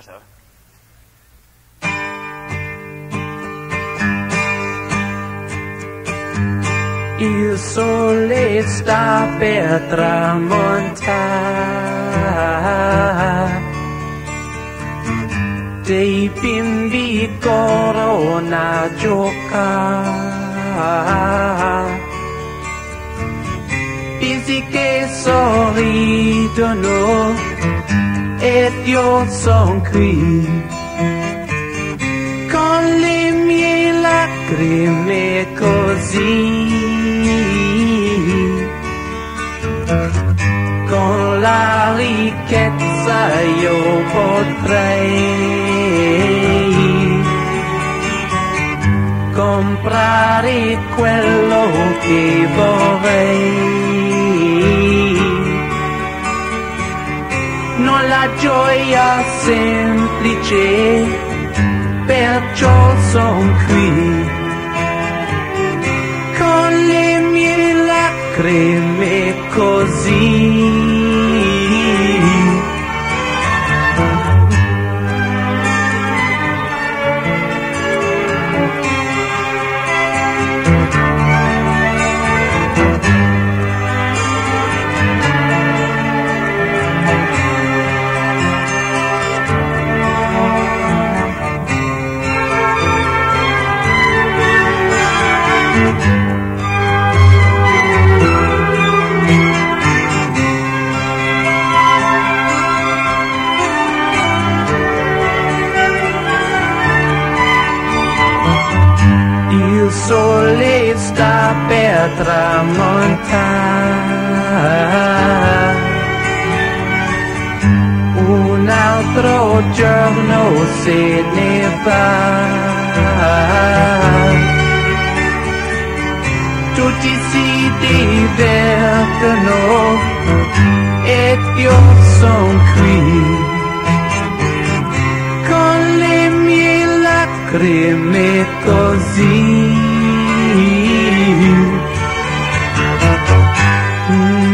legato. Il sole sta per tramontare, dei bimbi corrono a giocare, bimbi che sorridono ed io son qui con le mie lacrime così. Con la ricchezza io potrei comprare quello che vorrei. Non la gioia semplice, perciò son qui con le mie lacrime così. Il sole sta per tramontare, un altro giorno se ne va, tutti si divertono ed io son qui con le mie lacrime così.